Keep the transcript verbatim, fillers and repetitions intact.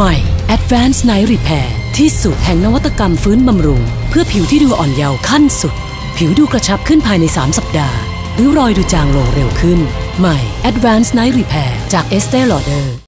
ม่ Advanced Night Repair ที่สุดแห่งนวัตกรรมฟื้นบำรุงเพื่อผิวที่ดูอ่อนเยาว์ขั้นสุดผิวดูกระชับขึ้นภายในสามสัปดาห์ริ้วรอยดูจางลงเร็วขึ้นใหม่ Advanced Night Repair จาก Estée Lauder